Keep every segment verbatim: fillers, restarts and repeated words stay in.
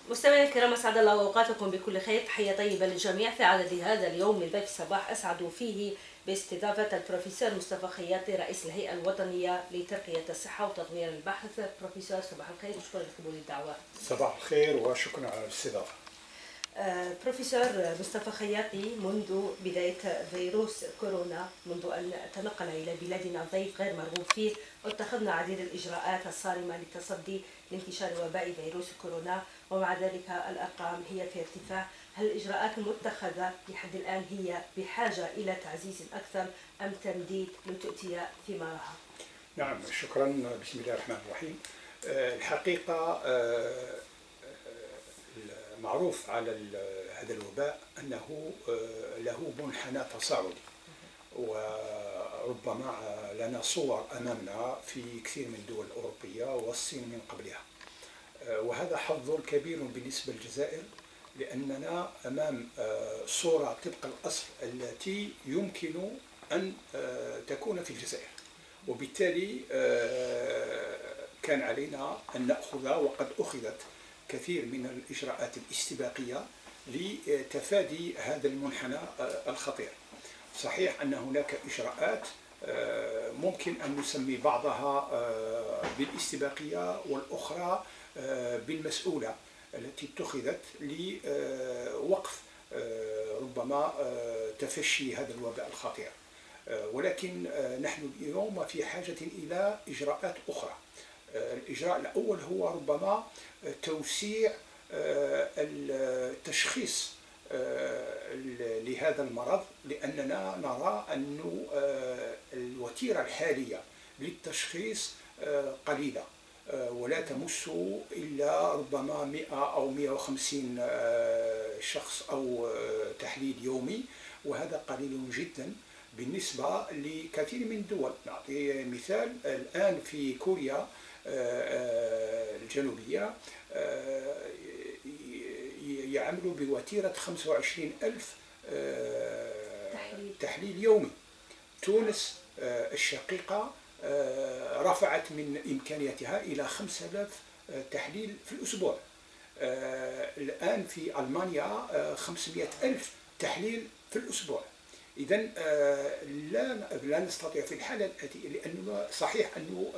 مستمعينا الكرام، اسعد الله اوقاتكم بكل خير. تحيه طيبه للجميع في عدد هذا اليوم من ضيف الصباح، اسعد فيه باستضافه البروفيسور مصطفى خياطي رئيس الهيئه الوطنيه لترقيه الصحه وتطوير البحث. بروفيسور صباح الخير وشكرا لقبول الدعوه. صباح الخير وشكرا على الاستضافه. بروفيسور مصطفى خياطي، منذ بداية فيروس كورونا، منذ أن تنقل إلى بلادنا ضيف غير مرغوب فيه، اتخذنا عديد الإجراءات الصارمة للتصدي لانتشار وباء فيروس كورونا، ومع ذلك الأرقام هي في ارتفاع. هل الإجراءات المتخذة لحد الآن هي بحاجة إلى تعزيز أكثر أم تمديد لتؤتي ثمارها؟ نعم، شكرا. بسم الله الرحمن الرحيم. الحقيقة معروف على هذا الوباء أنه له منحنى تصاعدي، وربما لنا صور أمامنا في كثير من الدول الأوروبية والصين من قبلها، وهذا حظ كبير بالنسبة للجزائر، لأننا أمام صورة طبق الأصل التي يمكن أن تكون في الجزائر، وبالتالي كان علينا أن نأخذ، وقد أخذت كثير من الإجراءات الاستباقية لتفادي هذا المنحنى الخطير. صحيح أن هناك إجراءات ممكن أن نسمي بعضها بالاستباقية والأخرى بالمسؤولة التي اتخذت لوقف ربما تفشي هذا الوباء الخطير، ولكن نحن اليوم في حاجة إلى إجراءات أخرى. الإجراء الأول هو ربما توسيع التشخيص لهذا المرض، لأننا نرى أن الوتيرة الحالية للتشخيص قليلة، ولا تمس إلا ربما مئة أو مئة وخمسين شخص أو تحليل يومي، وهذا قليل جدا بالنسبة لكثير من الدول. نعطي مثال، الآن في كوريا الجنوبية يعملوا بوتيرة خمسة وعشرين ألف تحليل يومي. تونس الشقيقة رفعت من إمكانياتها إلى خمسة آلاف تحليل في الأسبوع. الآن في ألمانيا خمسمئة ألف تحليل في الأسبوع. إذا لا لا نستطيع في الحالة الآتية، لأنه صحيح أنه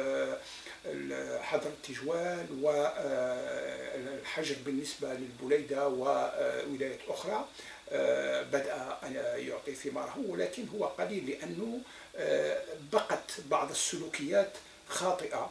حظر التجوال والحجر بالنسبة للبليدة وولايات أخرى بدأ يعطي ثماره، ولكن هو قليل، لأنه بقت بعض السلوكيات خاطئة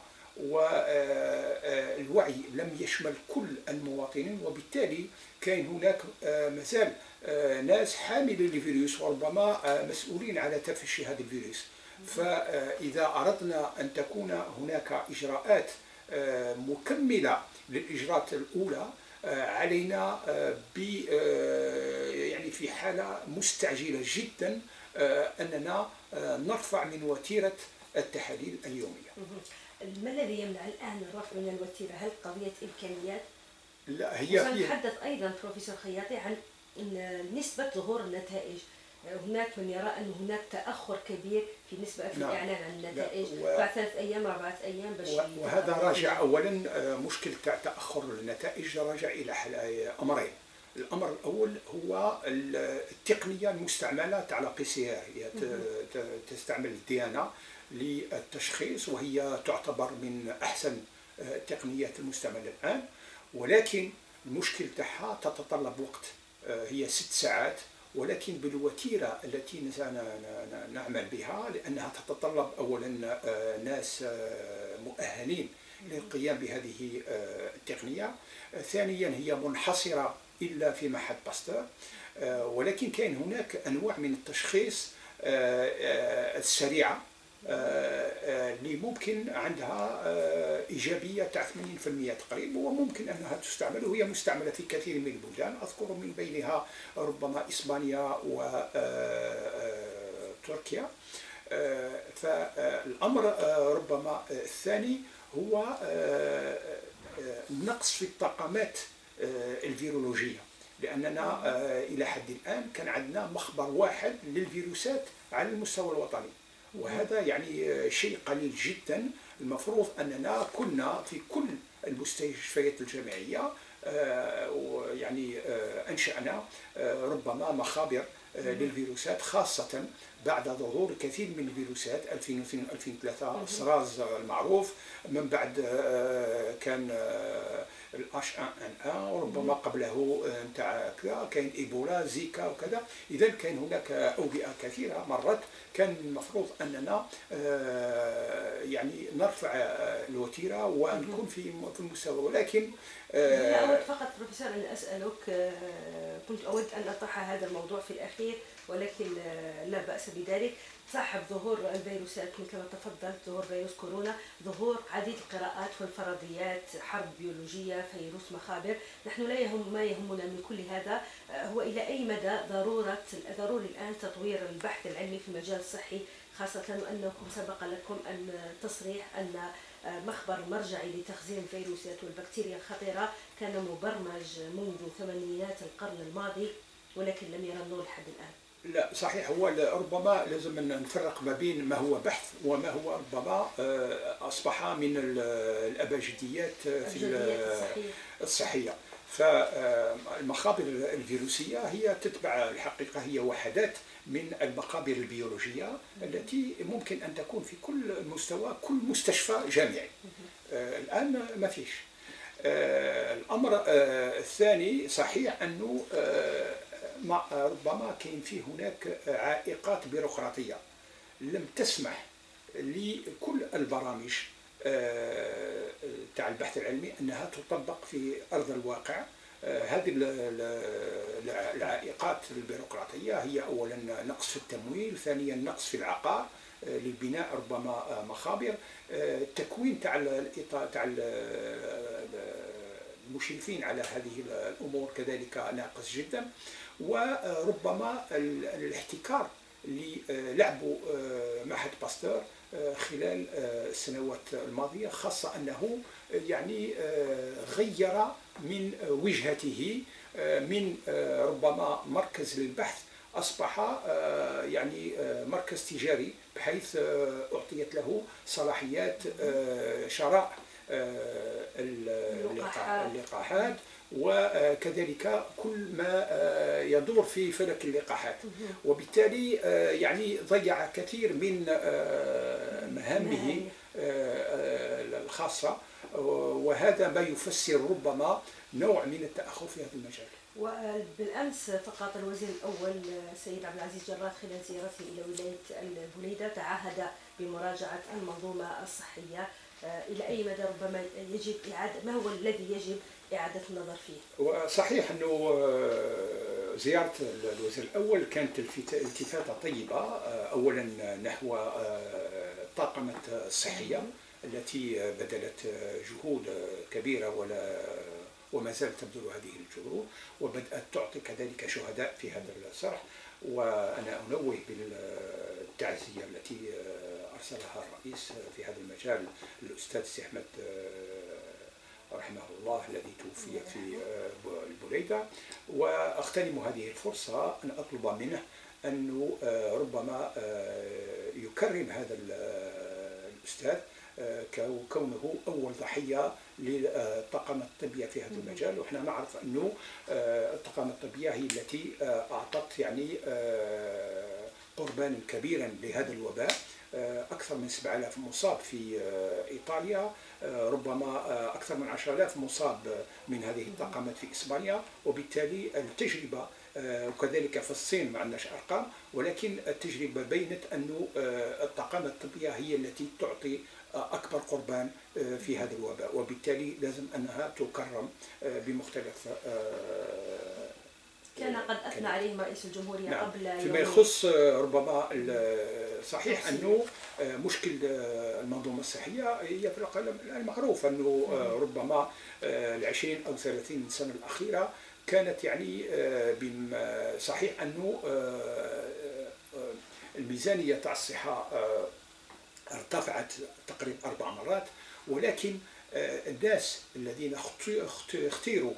والوعي لم يشمل كل المواطنين، وبالتالي كاين هناك مازال ناس حاملين للفيروس وربما مسؤولين على تفشي هذا الفيروس. فإذا أردنا أن تكون هناك إجراءات مكملة للإجراءات الأولى، علينا ب يعني في حالة مستعجلة جدا أننا نرفع من وتيرة التحاليل اليومية. ما الذي يمنع الآن الرفع من الوتيرة؟ هل قضية إمكانيات؟ لا، هي سنتحدث أيضا بروفيسور خياطي عن نسبة ظهور النتائج. هناك من يرى أن هناك تأخر كبير في نسبة في الإعلان عن النتائج، و... بعد ثلاث أيام أربعة أيام باش. وهذا راجع أولا، مشكلة تأخر النتائج راجع إلى أمرين. الأمر الأول هو التقنية المستعملة على بي سي ار، هي تستعمل الديانة للتشخيص، وهي تعتبر من أحسن التقنيات المستعملة الآن، ولكن المشكل تاعها تتطلب وقت، هي ست ساعات، ولكن بالوتيرة التي نعمل بها، لأنها تتطلب أولا ناس مؤهلين للقيام بهذه التقنية، ثانيا هي منحصرة إلا في معهد باستور، ولكن كاين هناك أنواع من التشخيص السريعة اللي ممكن عندها إيجابية تاع ثمانين بالمئة تقريبا، وممكن أنها تستعمل، وهي مستعملة في كثير من البلدان، أذكر من بينها ربما إسبانيا وتركيا. فالأمر ربما الثاني هو النقص في الطاقمات الفيرولوجية، لأننا إلى حد الآن كان عندنا مخبر واحد للفيروسات على المستوى الوطني، وهذا يعني شيء قليل جدا. المفروض أننا كنا في كل المستشفيات الجامعية يعني أنشأنا ربما مخابر للفيروسات، خاصة بعد ظهور الكثير من الفيروسات ألفين واثنين ألفين وثلاثة، السراز المعروف، من بعد كان الاتش واحد ان واحد، وربما قبله نتاع كذا كاين ايبولا، زيكا وكذا. اذا كاين هناك اوبئه كثيره مرت، كان المفروض اننا يعني نرفع الوتيره ونكون في في المستوى، ولكن لا أود فقط بروفيسور أن أسألك، كنت أود أن أطرح هذا الموضوع في الأخير ولكن لا بأس بذلك. صاحب ظهور الفيروسات مثل ما تفضلت، ظهور فيروس كورونا، ظهور عديد القراءات والفرضيات، حرب بيولوجية، فيروس مخابر. نحن لا يهم ما يهمنا من كل هذا هو إلى أي مدى ضرورة ضروري الآن تطوير البحث العلمي في المجال الصحي، خاصة أنكم سبق لكم أن تصريح أن مخبر مرجعي لتخزين الفيروسات والبكتيريا الخطيرة كان مبرمج منذ ثمانينات القرن الماضي ولكن لم يرى النور لحد الآن. لا صحيح، هو ربما لازم نفرق ما بين ما هو بحث وما هو ربما أصبح من الأباجديات في الصحية. فالمخابر الفيروسية هي تتبع الحقيقة، هي وحدات من المقابر البيولوجية التي ممكن أن تكون في كل مستوى، كل مستشفى جامعي. الآن ما فيش. الأمر الثاني صحيح أنه ربما كاين فيه هناك عائقات بيروقراطية لم تسمح لكل البرامج تاع البحث العلمي أنها تطبق في أرض الواقع. هذه العائقات البيروقراطية هي أولا نقص في التمويل، ثانيا نقص في العقار لبناء ربما مخابر، التكوين تاع تاع المشرفين على هذه الأمور كذلك ناقص جدا، وربما الاحتكار اللي لعبوا معهد باستور خلال السنوات الماضية، خاصة أنه يعني غير من وجهته من ربما مركز للبحث أصبح يعني مركز تجاري، بحيث أعطيت له صلاحيات شراء اللقاحات وكذلك كل ما يدور في فلك اللقاحات، وبالتالي يعني ضيع كثير من مهامه الخاصة، وهذا ما يفسر ربما نوع من التأخر في هذا المجال. وبالأمس فقط الوزير الأول السيد عبد العزيز جراد خلال زيارته إلى ولاية البوليدة تعهد بمراجعة المنظومة الصحية. إلى أي مدى ربما يجب إعادة، ما هو الذي يجب إعادة النظر فيه؟ وصحيح أنه زيارة الوزير الأول كانت التفاتة طيبة، أولا نحو الطاقم الصحية التي بذلت جهود كبيرة ولا وما زالت تبذل هذه الجهود، وبدأت تعطي كذلك شهداء في هذا الصرح. وأنا أنوه بالتعزية التي أرسلها الرئيس في هذا المجال الأستاذ سي أحمد رحمه الله الذي توفي في البوليدة، وأغتنم هذه الفرصة أن أطلب منه أنه ربما يكرم هذا الأستاذ كونه أول ضحية للطاقم الطبية في هذا المجال. وإحنا نعرف أنه الطاقم الطبية هي التي أعطت يعني قربانا كبيرا لهذا الوباء، أكثر من سبعة آلاف مصاب في إيطاليا، ربما أكثر من عشرة آلاف مصاب من هذه الطاقمات في إسبانيا، وبالتالي التجربة وكذلك في الصين ما عندناش أرقام، ولكن التجربة بينت أن الطاقمات الطبية هي التي تعطي أكبر قربان في هذا الوباء، وبالتالي لازم أنها تكرم بمختلف. كان قد أثنى عليهم رئيس الجمهورية نعم. قبل فيما يخص ربما صحيح أنه مشكل المنظومة الصحية هي في العالم المعروف أنه ربما العشرين أو ثلاثين سنة الأخيرة كانت يعني صحيح أنه الميزانية تاع الصحة ارتفعت تقريبا أربع مرات، ولكن الناس الذين اختيروا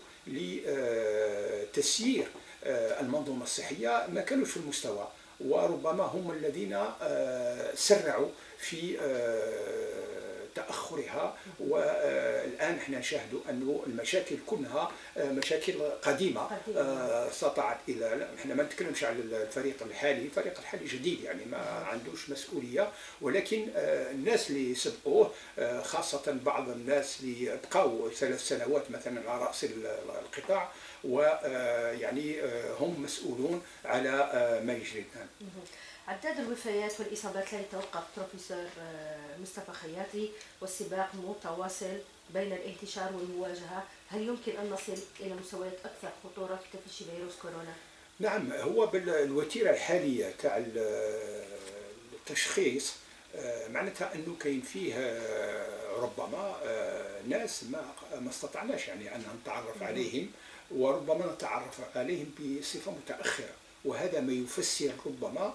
لتسيير المنظومة الصحية ما كانوش في المستوى، وربما هم الذين سرعوا في تأخرها. والآن احنا نشاهد أن المشاكل كلها مشاكل قديمة استطاعت إلى، احنا ما نتكلمش على الفريق الحالي، الفريق الحالي جديد يعني ما عندوش مسؤولية، ولكن الناس اللي سبقوه خاصة بعض الناس اللي بقوا ثلاث سنوات مثلا على رأس القطاع، ويعني هم مسؤولون على ما يجري الآن. عداد الوفيات والإصابات لا يتوقف بروفيسور مصطفى خياطي، والسباق متواصل بين الانتشار والمواجهة. هل يمكن أن نصل إلى مستويات أكثر خطورة في تفشي فيروس كورونا؟ نعم، هو بالوتيرة الحالية تاع التشخيص معناتها أنه كاين فيه ربما ناس ما ما استطعناش يعني أن نتعرف عليهم، وربما نتعرف عليهم بصفة متأخرة، وهذا ما يفسر ربما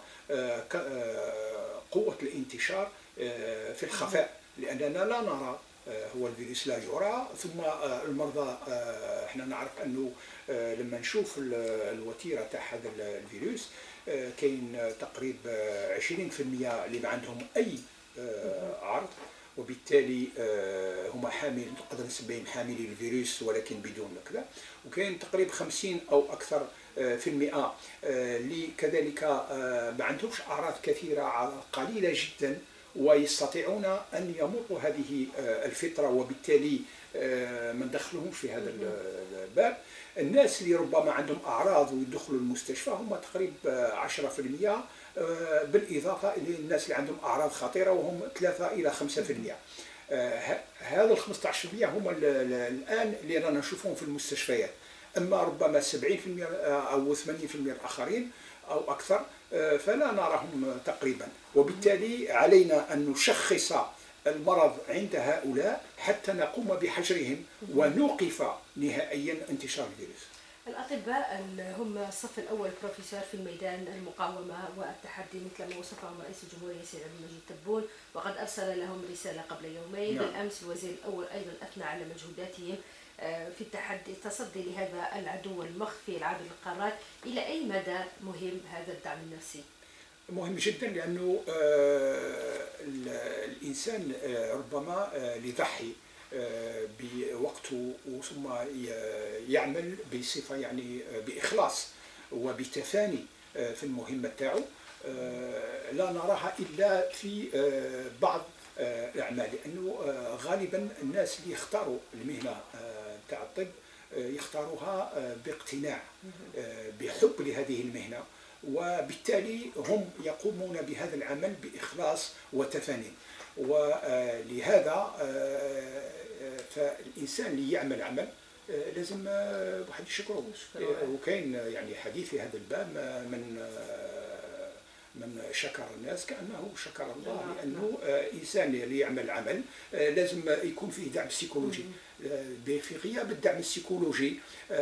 قوة الانتشار في الخفاء، لأننا لا نرى، هو الفيروس لا يرى. ثم المرضى احنا نعرف أنه لما نشوف الوتيرة تاع هذا الفيروس كاين تقريبا عشرين بالمئة اللي ما عندهم أي عرض، وبالتالي هما حامل، نقدر نسميهم حاملي الفيروس ولكن بدون كذا، وكاين تقريبا خمسين أو أكثر في المئة اللي كذلك ما عندهمش أعراض كثيرة، قليلة جدا، ويستطيعون أن يمروا هذه الفترة، وبالتالي ما ندخلهمش في هذا الباب. الناس اللي ربما عندهم أعراض ويدخلوا المستشفى هم تقريبا عشرة بالمئة، بالإضافة إلى الناس اللي عندهم أعراض خطيرة وهم ثلاثة إلى خمسة بالمئة. هذا ال خمسة عشر بالمئة هم الآن اللي رانا نشوفهم في المستشفيات، أما ربما سبعين بالمئة أو ثمانين بالمئة الآخرين أو أكثر فلا نراهم تقريبا، وبالتالي علينا أن نشخص المرض عند هؤلاء حتى نقوم بحجرهم ونوقف نهائيا انتشار الفيروس. الأطباء هم الصف الأول بروفيسور في ميدان المقاومة والتحدي مثل ما وصفهم رئيس الجمهورية السيد عبد المجيد تبون، وقد أرسل لهم رسالة قبل يومين. نعم. بالأمس الوزير الأول أيضا أثنى على مجهوداتهم في التحدي التصدي لهذا العدو المخفي العابر للقارات. إلى أي مدى مهم هذا الدعم النفسي؟ مهم جدا، لأنه الإنسان ربما يضحي بوقته ثم يعمل بصفة يعني بإخلاص وبتفاني في المهمة تاعو، لا نراها إلا في بعض الأعمال، لأنه غالبا الناس اللي يختاروا المهنة تاع الطب يختاروها باقتناع، بحب لهذه المهنة، وبالتالي هم يقومون بهذا العمل بإخلاص وتفاني. ولهذا فالإنسان اللي يعمل عمل لازم واحد يشكره، وكاين يعني حديث في هذا الباب من من شكر الناس كأنه شكر الله، لأنه إنسان اللي يعمل عمل لازم يكون فيه دعم سيكولوجي. في غياب الدعم السيكولوجي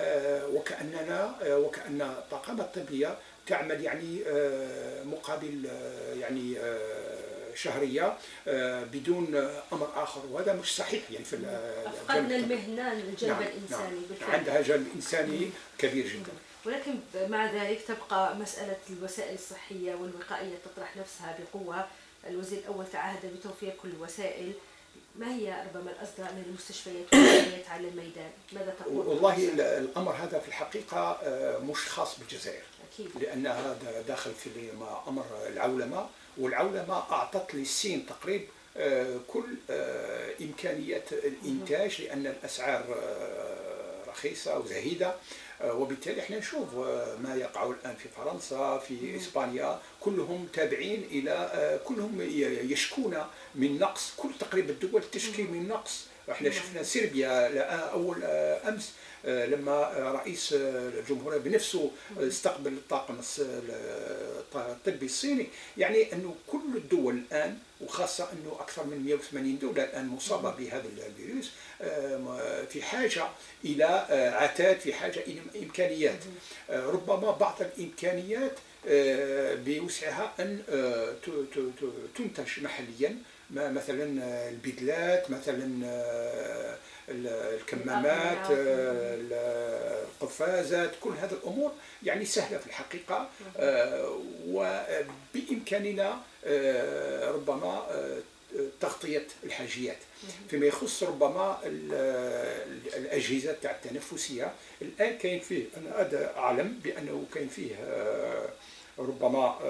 وكأننا وكأن الطاقم الطبية تعمل يعني مقابل يعني شهرية بدون أمر آخر، وهذا مش صحيح يعني في أفقدنا المهنة الجانب نعم الإنساني. نعم، عندها جانب إنساني كبير جدا. ولكن مع ذلك تبقى مسألة الوسائل الصحية والوقائية تطرح نفسها بقوة. الوزير الأول تعهد بتوفير كل الوسائل. ما هي ربما الأصداء من المستشفيات والعمليات على الميدان؟ ماذا تقول؟ والله الأمر هذا في الحقيقة مش خاص بالجزائر، أكيد، لأن هذا داخل في أمر العولمة، والعولمة أعطت للصين تقريبا كل إمكانيات الإنتاج، لأن الأسعار رخيصة وزهيدة، وبالتالي احنا نشوف ما يقع الآن في فرنسا، في إسبانيا، كلهم تابعين إلى، كلهم يشكون من نقص، كل تقريبا الدول تشكي من نقص. احنا شفنا صربيا أول أمس لما رئيس الجمهورية بنفسه استقبل الطاقم الطبي الصيني، يعني أنه كل الدول الآن، وخاصة أنه أكثر من مئة وثمانين دولة الآن مصابة بهذا الفيروس، في حاجة إلى عتاد، في حاجة إلى إمكانيات. ربما بعض الإمكانيات بوسعها أن تنتج محليا، مثلا البدلات، مثلا الكمامات، القفازات، كل هذه الأمور يعني سهلة في الحقيقة، وبإمكاننا ربما تغطية الحاجيات. فيما يخص ربما الأجهزة تاع التنفسية، الآن كاين فيه، أنا أعلم بأنه كاين فيه ربما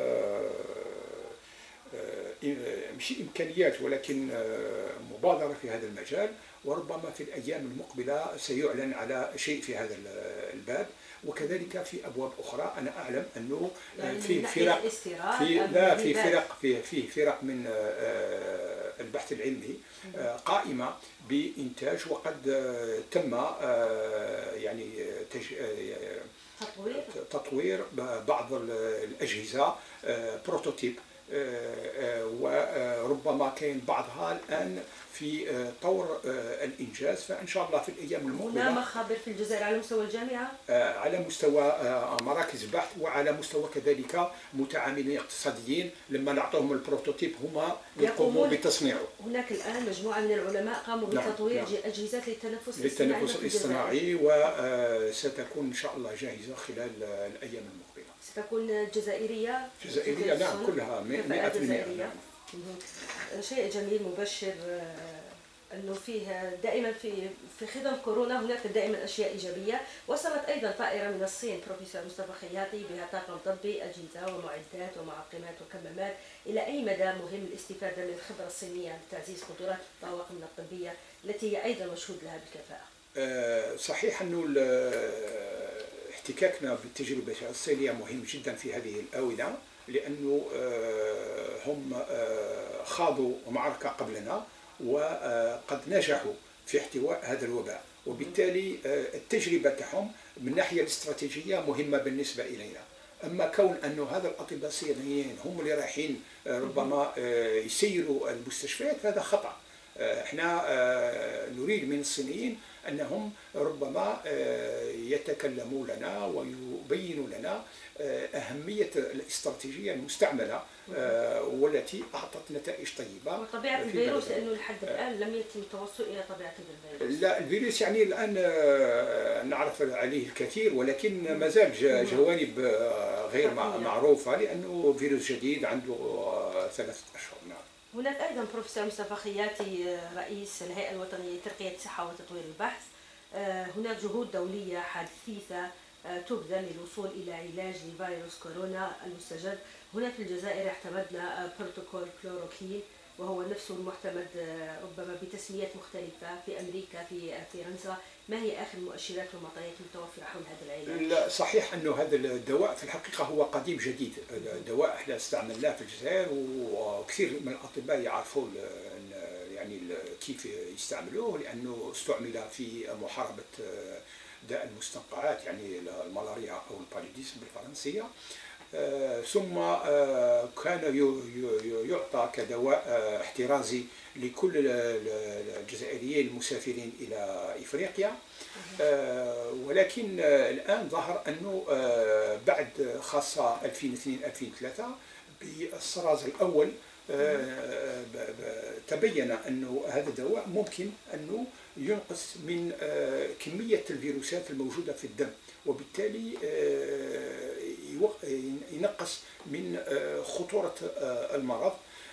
مش إمكانيات ولكن مبادرة في هذا المجال، وربما في الأيام المقبلة سيعلن على شيء في هذا الباب. وكذلك في أبواب أخرى أنا أعلم أنه يعني في فرق في لا في فرق في في فرق من البحث العلمي قائمة بإنتاج، وقد تم يعني تطوير تطوير بعض الأجهزة بروتوتيب، وربما كاين بعضها الآن في طور الإنجاز. فإن شاء الله في الأيام المقبلة هنا مخابر في الجزائر على مستوى الجامعة، على مستوى مراكز البحث، وعلى مستوى كذلك متعاملين اقتصاديين، لما نعطوهم البروتوتيب هما يقوموا بتصنيعه. هناك الآن مجموعة من العلماء قاموا بتطوير نعم. نعم. أجهزة للتنفس للتنفس الاصطناعي، وستكون إن شاء الله جاهزة خلال الأيام المقبلة. ستكون جزائرية؟ جزائرية نعم، كلها مئة بالمئة. نعم. شيء جميل مبشر انه فيه دائما في في خضم كورونا هناك دائما اشياء ايجابيه. وصلت ايضا طائره من الصين بروفيسور مصطفى خياطي بها طاقم طبي، اجهزه ومعدات ومعقمات وكمامات. الى اي مدى مهم الاستفاده من الخبره الصينيه لتعزيز قدرات الطواقم الطبيه التي هي ايضا مشهود لها بالكفاءه؟ أه صحيح انه احتكاكنا بالتجربه الصينيه مهم جدا في هذه الاونه، لانه هم خاضوا معركه قبلنا وقد نجحوا في احتواء هذا الوباء، وبالتالي التجربه تاعهم من الناحيه الاستراتيجيه مهمه بالنسبه الينا. اما كون انه هذا الاطباء الصينيين هم اللي رايحين ربما يسيروا المستشفيات، هذا خطا. احنا نريد من الصينيين انهم ربما يتكلموا لنا ويبينوا لنا اهميه الاستراتيجيه المستعمله والتي اعطت نتائج طيبه. وطبيعه الفيروس، لانه لحد الان لم يتم التوصل الى طبيعه الفيروس. لا، الفيروس يعني الان نعرف عليه الكثير، ولكن ما زال جوانب غير معروفه، لانه فيروس جديد عنده ثلاثه اشهر. نعم. هناك ايضا بروفيسور مصطفى خياطي رئيس الهيئه الوطنيه لترقيه الصحه وتطوير البحث، هناك جهود دوليه حثيثه تبذل للوصول الى علاج لفيروس كورونا المستجد. هنا في الجزائر اعتمدنا بروتوكول كلوروكين، وهو نفسه المعتمد ربما بتسميات مختلفه في امريكا، في فرنسا. ما هي اخر المؤشرات والمعطيات المتوفره حول هذا العلاج؟ لا، صحيح انه هذا الدواء في الحقيقه هو قديم جديد. الدواء احنا استعملناه في الجزائر، وكثير من الاطباء يعرفوا يعني كيف يستعملوه، لانه استعمل في محاربه داء المستنقعات، يعني الملاريا او الباليديزم بالفرنسيه. آه ثم آه كان يعطى كدواء آه احترازي لكل الجزائريين المسافرين إلى إفريقيا. ولكن الآن ظهر أنه بعد خاصة ألفين واثنين ألفين وثلاثة بالصراز الأول تبين أنه هذا الدواء ممكن أنه ينقص من كمية الفيروسات الموجودة في الدم، وبالتالي ينقص من خطورة المرض.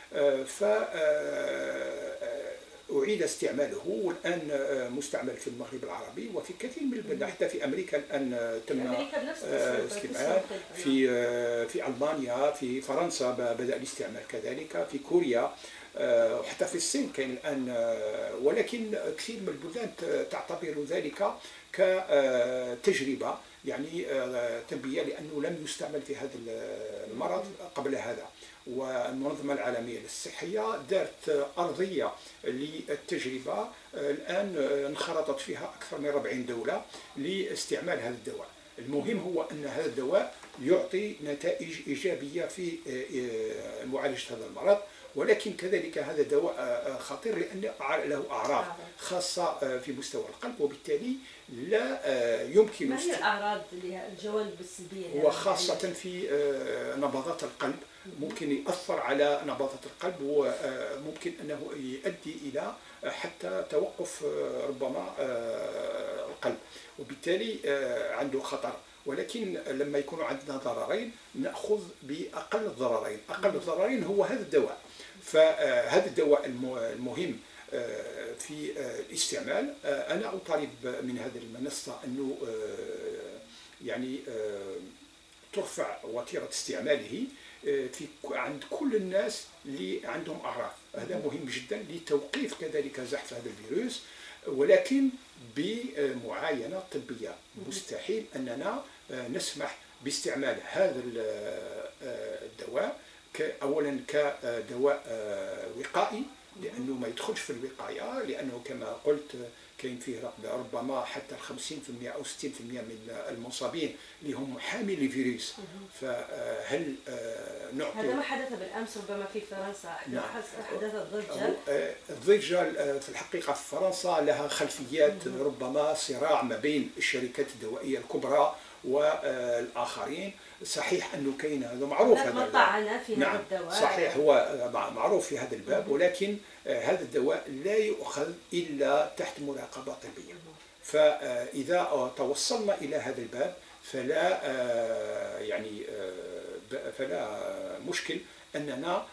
فأعيد استعماله، والآن مستعمل في المغرب العربي وفي كثير من البلاد، حتى في أمريكا الآن تم استعمال، في في ألمانيا، في فرنسا بدأ الاستعمال كذلك، في كوريا، وحتى في الصين كاين الآن. ولكن كثير من البلدان تعتبر ذلك كتجربة يعني طبية، لأنه لم يستعمل في هذا المرض قبل هذا. والمنظمة العالمية للصحة دارت أرضية للتجربة، الآن انخرطت فيها أكثر من أربعين دولة لاستعمال هذا الدواء. المهم هو أن هذا الدواء يعطي نتائج إيجابية في معالجة هذا المرض، ولكن كذلك هذا دواء خطير لأن له أعراض خاصة في مستوى القلب، وبالتالي لا يمكن. ما هي الأعراض اللي الجوانب السلبية؟ هو خاصة في نبضات القلب، ممكن يأثر على نبضات القلب، وممكن أنه يؤدي إلى حتى توقف ربما القلب، وبالتالي عنده خطر. ولكن لما يكون عندنا ضررين نأخذ بأقل الضررين. أقل الضررين هو هذا الدواء. فهذا الدواء المهم في الاستعمال. أنا أطالب من هذه المنصة أنه يعني ترفع وتيرة استعماله في عند كل الناس اللي عندهم أعراض. هذا مهم جدا لتوقيف كذلك زحف هذا الفيروس، ولكن بمعاينة طبية. مستحيل أننا نسمح باستعمال هذا الدواء أولا كدواء وقائي، لأنه ما يدخلش في الوقاية، لأنه كما قلت كاين فيه ربما حتى خمسين بالمئة أو ستين بالمئة من المصابين اللي هم حامل الفيروس. فهل نعطي هذا ما حدث بالأمس ربما في فرنسا؟ نعم. حدثت ضجة. الضجة في الحقيقة في فرنسا لها خلفيات، ربما صراع ما بين الشركات الدوائية الكبرى والآخرين. صحيح أنه كاين هذا معروف، هذا طعن في نعم هذا الدواء. صحيح، هو معروف في هذا الباب، ولكن هذا الدواء لا يؤخذ إلا تحت مراقبة طبية. فإذا توصلنا إلى هذا الباب فلا يعني فلا مشكل أننا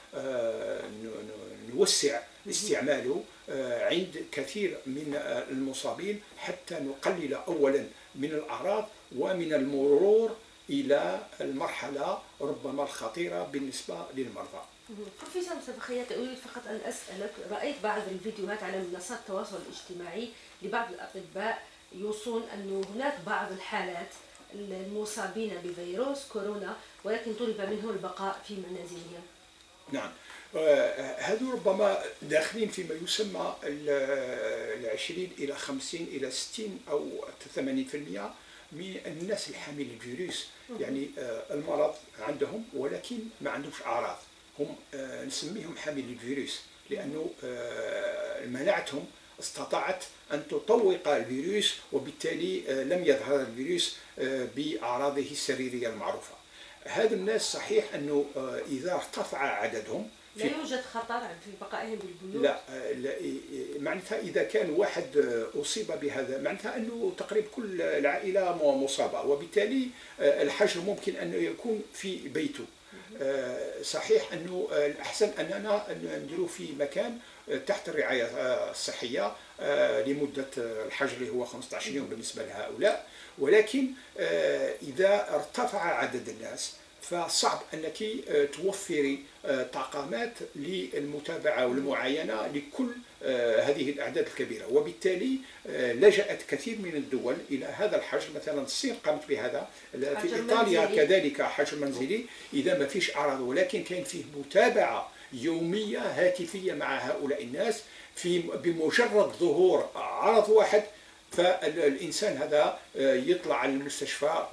نوسع استعماله عند كثير من المصابين حتى نقلل أولا من الأعراض ومن المرور إلى المرحلة ربما الخطيرة بالنسبة للمرضى. بروفيسور مصطفى خياطي، أريد فقط أن أسألك، رأيت بعض الفيديوهات على منصات التواصل الاجتماعي لبعض الأطباء يوصون أنه هناك بعض الحالات المصابين بفيروس كورونا ولكن طلب منه البقاء في منازلهم. نعم، هذو ربما داخلين فيما يسمى العشرين إلى خمسين إلى ستين أو ثمانين بالمئة من الناس الحامل الفيروس. يعني المرض عندهم ولكن ما عندهمش أعراض، هم نسميهم حامل الفيروس لأنه مناعتهم استطاعت أن تطوق الفيروس، وبالتالي لم يظهر الفيروس بأعراضه السريرية المعروفة. هذا الناس صحيح أنه إذا ارتفع عددهم لا يوجد خطر في بقائهم بالبيوت؟ لا, لا معناتها إذا كان واحد أصيب بهذا معناتها أنه تقريبا كل العائلة مصابة، وبالتالي الحجر ممكن أن يكون في بيته. صحيح أنه الأحسن أننا نديروا في مكان تحت الرعاية الصحية لمدة الحجر اللي هو خمسة عشر يوم بالنسبة لهؤلاء، ولكن إذا ارتفع عدد الناس فصعب أنك توفري طاقمات للمتابعة والمعاينة لكل هذه الأعداد الكبيرة، وبالتالي لجأت كثير من الدول إلى هذا الحجر. مثلا الصين قامت بهذا، في إيطاليا كذلك حجر منزلي إذا ما فيش أعراض، ولكن كان فيه متابعة يومية هاتفية مع هؤلاء الناس. في بمجرد ظهور عرض واحد فالإنسان هذا يطلع على المستشفى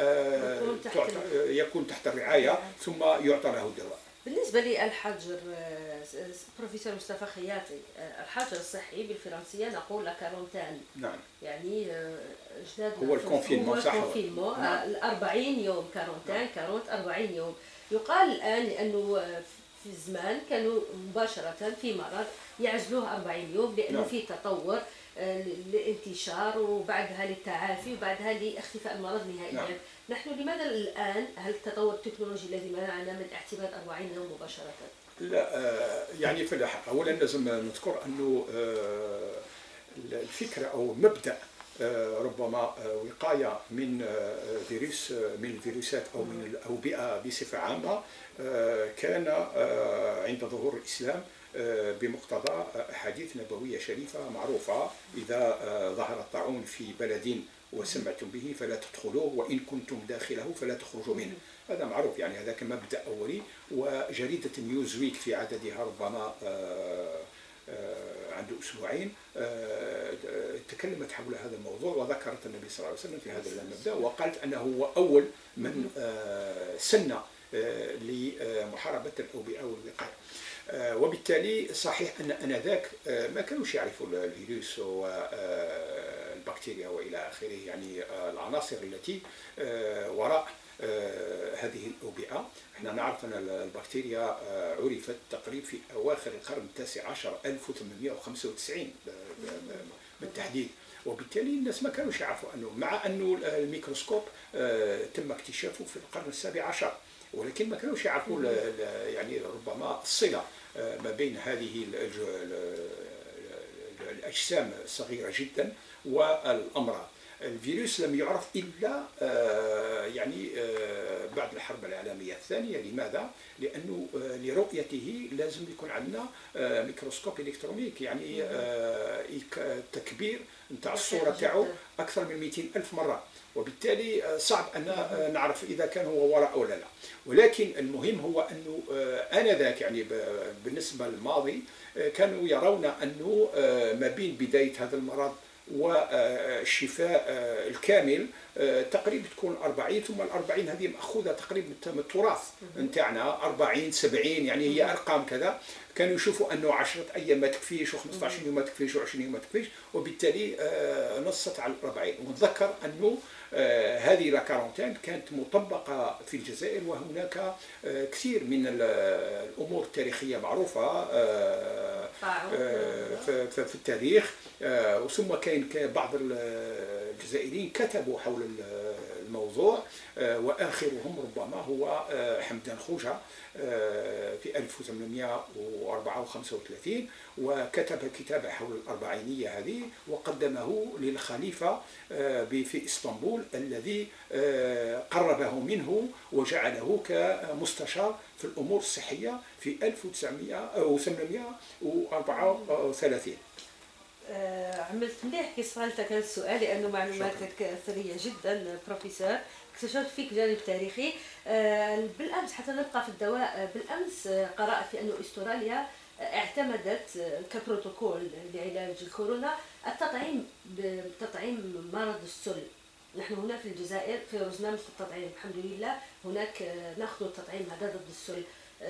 ويكون تحت الرعاية ثم يعطى له الدواء. بالنسبة للحجر بروفيسور مصطفى خياطي، الحجر الصحي بالفرنسية نقول لا كارونتان. نعم. يعني اجداد هو الكونفينمون صح. الكونفينمون أربعين يوم كارونتان، كارونت أربعين يوم. يقال الآن لأنه في الزمان كانوا مباشرة في مرض يعزلوه أربعين يوم لأنه في تطور للانتشار وبعدها للتعافي وبعدها لاختفاء المرض نهائيا. نعم. نحن لماذا الآن هل التطور التكنولوجي الذي منعنا من اعتماد أربعين يوم مباشرة؟ لا يعني في الحقيقة أولا لازم نذكر أنه الفكرة أو مبدأ ربما وقاية من فيروس من الفيروسات أو من الأوبئة بصفة عامة كان عند ظهور الإسلام بمقتضى أحاديث نبوية شريفة معروفة: إذا ظهر الطاعون في بلد وسمعتم به فلا تدخلوه وإن كنتم داخله فلا تخرجوا منه. هذا معروف، يعني هذا كمبدأ أولي. وجريدة نيوزويك في عددها ربما عنده أسبوعين تكلمت حول هذا الموضوع وذكرت النبي صلى الله عليه وسلم في هذا المبدأ، وقالت أنه هو أول من سن لمحاربة الأوبئة والوقاية. وبالتالي صحيح أن آنذاك ما كانوش يعرفوا الفيروس والبكتيريا وإلى آخره، يعني العناصر التي وراء هذه الأوبئة. احنا نعرف أن البكتيريا عرفت تقريبا في أواخر القرن التاسع عشر ألف وثمانمئة وخمسة وتسعين بالتحديد، وبالتالي الناس ما كانوش يعرفوا أنه، مع أنه الميكروسكوب تم اكتشافه في القرن السابع عشر. ولكن ما كانوش يعرفوا يعني ربما الصلة ما بين هذه الأجسام الصغيرة جدا والأمراض. الفيروس لم يعرف إلا يعني بعد الحرب العالمية الثانية. لماذا؟ لأنه لرؤيته لازم يكون عندنا ميكروسكوب إلكترونيك، يعني تكبير نتاع الصورة تاعو أكثر من مئتين ألف مرة، وبالتالي صعب أن نعرف إذا كان هو وراء ولا لا. ولكن المهم هو أنه آنذاك يعني بالنسبة للماضي كانوا يرون أنه ما بين بداية هذا المرض والشفاء الكامل تقريبا تكون أربعين، ثم الأربعين هذه مأخوذة تقريبا من التراث نتاعنا، أربعين سبعين يعني هي أرقام كذا. كانوا يشوفوا أنه عشرة أيام ما تكفيش، و15 يوم ما تكفيش، و20 يوم ما تكفيش، وبالتالي نصت على الأربعين. ونتذكر أنه هذه لاكارونتين كانت مطبقة في الجزائر، وهناك كثير من الأمور التاريخية معروفة في التاريخ. وثم كاين بعض الجزائريين كتبوا حول الموضوع، وآخرهم ربما هو حمدان خوجة في ألف وثمانمئة وأربعة وخمسة وثلاثين، وكتب كتابة حول الأربعينية هذه وقدمه للخليفة في إسطنبول، الذي قربه منه وجعله كمستشار في الأمور الصحية في ألف وثمانمئة وأربعة وثلاثين. عملت مليح كي سألتك هذا السؤال، لأنه معلوماتك ثرية جدا بروفيسور. اكتشفت فيك جانب تاريخي. بالأمس حتى نبقى في الدواء، بالأمس قرأت في أنه أستراليا اعتمدت كبروتوكول لعلاج الكورونا التطعيم بتطعيم مرض السل. نحن هنا في الجزائر في برنامج التطعيم الحمد لله هناك ناخذ التطعيم هذا ضد السل.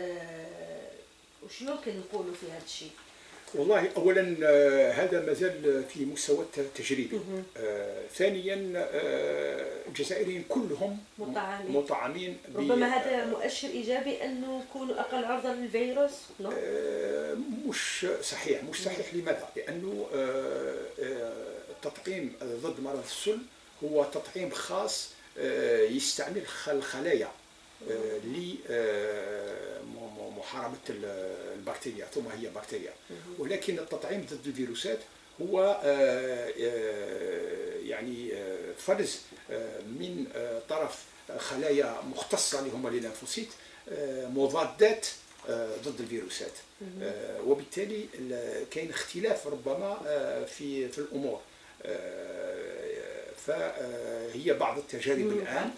وش يمكن نقوله في هذا الشيء؟ والله اولا هذا مازال في مستوى التجريبي. آه، ثانيا آه، الجزائريين كلهم مطعمين, مطعمين ربما هذا مؤشر ايجابي انه يكونوا اقل عرضه للفيروس. آه، مش صحيح مش صحيح لماذا؟ لانه آه، التطعيم ضد مرض السل هو تطعيم خاص يستعمل الخلايا لمحاربة البكتيريا، ثم هي بكتيريا. ولكن التطعيم ضد الفيروسات هو يعني فرز من طرف خلايا مختصة اللي هما الليمفوسيت مضادات ضد الفيروسات، وبالتالي كاين اختلاف ربما في في الأمور. فهي بعض التجارب الآن،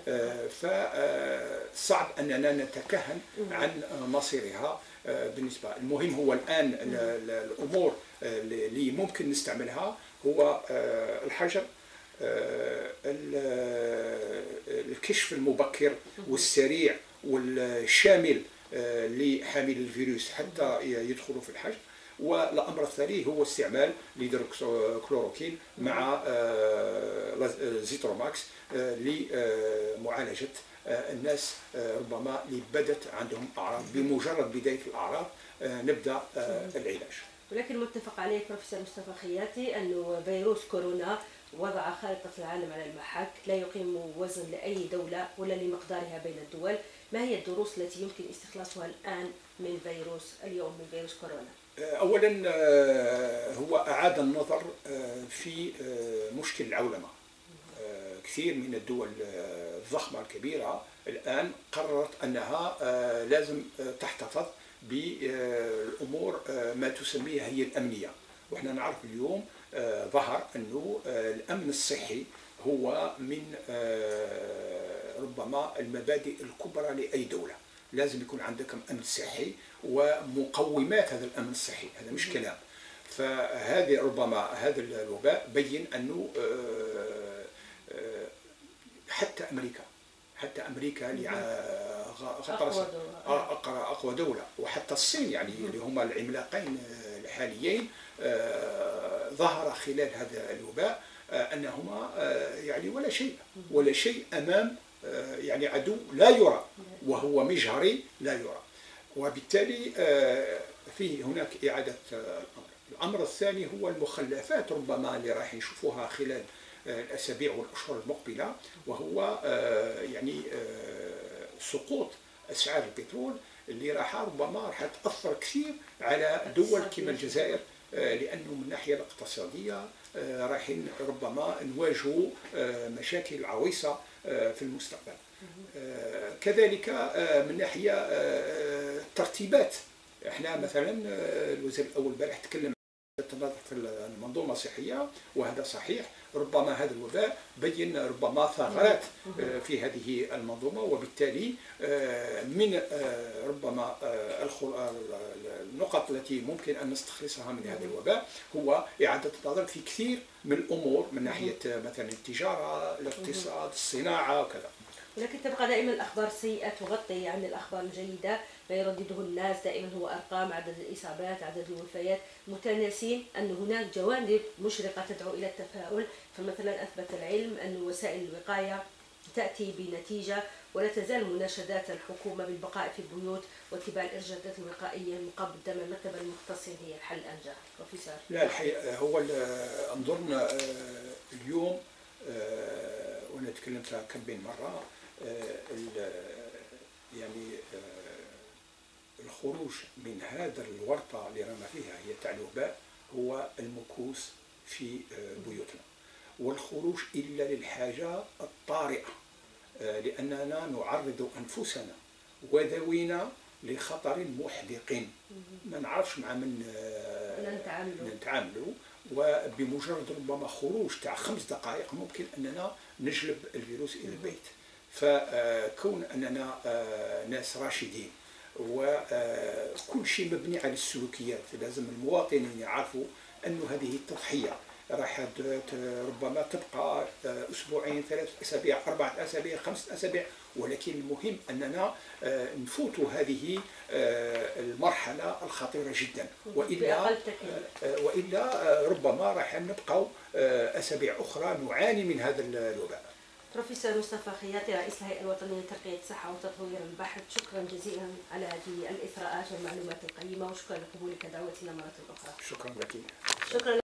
فصعب أننا نتكهن عن مصيرها بالنسبة. المهم هو الآن الأمور اللي ممكن نستعملها هو الحجر، الكشف المبكر والسريع والشامل لحامل الفيروس حتى يدخلوا في الحجر. والأمر الثاني هو استعمال الهيدروكسيكلوروكين مع زيتروماكس لمعالجة الناس ربما اللي بدت عندهم أعراض. بمجرد بداية الأعراض نبدأ العلاج. ولكن متفق عليه بروفيسور مصطفى خياطي أنه فيروس كورونا وضع خارطة العالم على المحك، لا يقيم وزن لأي دولة ولا لمقدارها بين الدول. ما هي الدروس التي يمكن استخلاصها الآن من فيروس اليوم من فيروس كورونا؟ أولا هو أعاد النظر في مشكل العولمة. كثير من الدول الضخمة الكبيرة الآن قررت أنها لازم تحتفظ بالأمور ما تسميها هي الأمنية. وإحنا نعرف اليوم ظهر أنه الأمن الصحي هو من ربما المبادئ الكبرى لأي دولة. لازم يكون عندك أمن صحي ومقومات هذا الأمن الصحي، هذا مش كلام. فهذه ربما هذا الوباء بين أنه حتى أمريكا حتى أمريكا اللي أقوى دولة. أقوى دولة، وحتى الصين يعني اللي هما العملاقين الحاليين ظهر خلال هذا الوباء أنهما يعني ولا شيء ولا شيء أمام يعني عدو لا يرى، وهو مجهري لا يرى. وبالتالي فيه هناك إعادة الأمر. الأمر الثاني هو المخلفات ربما اللي راح نشوفوها خلال الأسابيع والأشهر المقبلة، وهو يعني سقوط اسعار البترول اللي راح ربما راح تاثر كثير على دول كما الجزائر، لانه من الناحيه الاقتصاديه رايحين ربما نواجهوا مشاكل عويصه في المستقبل. كذلك من ناحيه الترتيبات، احنا مثلا الوزير الاول البارح تكلم في المنظومه الصحيه، وهذا صحيح. ربما هذا الوباء بين ربما ثغرات في هذه المنظومه، وبالتالي من ربما النقط التي ممكن ان نستخلصها من هذا الوباء هو اعاده النظر في كثير من الامور من ناحيه مثلا التجاره، الاقتصاد، الصناعه وكذا. ولكن تبقى دائما الأخبار السيئة تغطي عن الأخبار الجيدة، ما يردده الناس دائما هو أرقام عدد الإصابات، عدد الوفيات، متناسين أن هناك جوانب مشرقة تدعو إلى التفاؤل. فمثلا أثبت العلم أن وسائل الوقاية تأتي بنتيجة، ولا تزال مناشدات الحكومة بالبقاء في البيوت واتباع الإرشادات الوقائية المقدمة من قبل المختصين هي الحل الأنجح. بروفيسور. لا الحقيقة هو انظرنا اليوم وانا تكلمت كم بين مرة، يعني الخروج من هذا الورطة اللي رانا فيها هي تاع الوباء هو المكوس في بيوتنا، والخروج إلا للحاجة الطارئة، لأننا نعرض أنفسنا وذوينا لخطر محدق ما نعرفش مع من نتعاملوا، وبمجرد ربما خروج تاع خمس دقائق ممكن أننا نجلب الفيروس إلى البيت. فكون أننا ناس راشدين وكل شيء مبني على السلوكيات، لازم المواطنين يعرفوا أن هذه التضحية راح ربما تبقى أسبوعين، ثلاث أسابيع، أربعة أسابيع، خمسة أسابيع، ولكن المهم أننا نفوت هذه المرحلة الخطيرة جدا، وإلا وإلا ربما راح نبقى أسابيع أخرى نعاني من هذا الوباء. بروفيسور مصطفى خياطي رئيس الهيئة الوطنية لترقية الصحة وتطوير البحث، شكرا جزيلا على هذه الإثراءات والمعلومات القيمة، وشكرا لقبولك دعوتنا مرة أخرى. شكرا لك. شكرا.